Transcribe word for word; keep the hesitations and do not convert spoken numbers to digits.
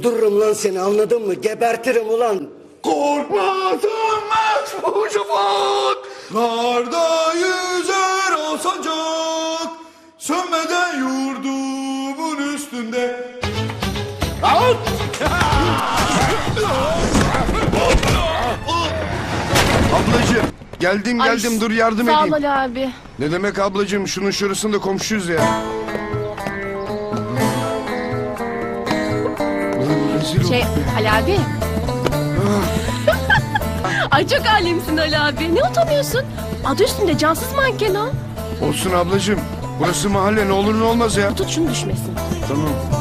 Öldürürüm lan seni, anladın mı? Gebertirim ulan. Korkma sönmez bu şafak, karda yüzer o sancak, sönmeden yurdumun üstünde. Ablacığım geldim geldim Ay, dur yardım Sağ ol edeyim. Ali abi. Ne demek ablacığım, şunun şurasında komşuyuz ya. Ulan rezil olduk Şey be. Ali abi. Ay çok alemsin Ali abi. Ne utanıyorsun? Adı üstünde cansız manken o. Olsun ablacığım, burası mahalle, ne olur ne olmaz ya. Tut şunu düşmesin. Tamam.